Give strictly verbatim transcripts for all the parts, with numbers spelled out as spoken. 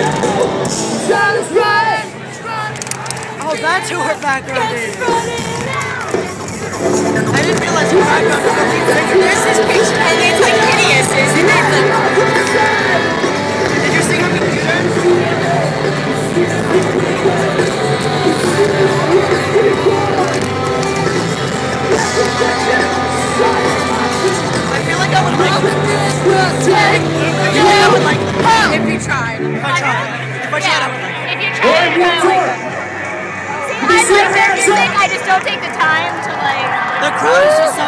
Oh, that's who her background is. I didn't realize her background was really big. There's this picture, and it's like hideous, isn't it? Did you see her computer? I feel like I would like I feel like I would like if you tried. If I tried. If I tried, I would like If you tried, I would like it. See, I like their music, I just don't take the time to like... The crowd is just so...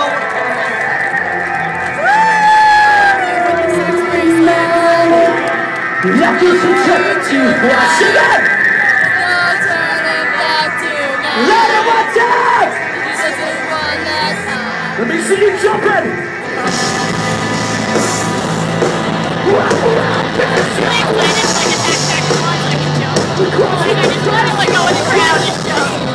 Ladies and gentlemen, once again! Let it watch out! Let me see you jumping! I just want to like go in the crowd and jump.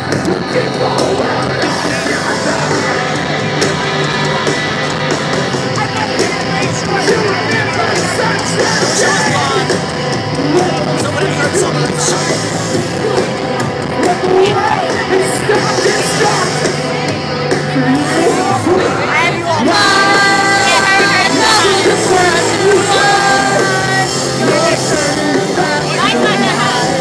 Somebody hurt someone. I have you all. Get her, her, I'm not gonna have.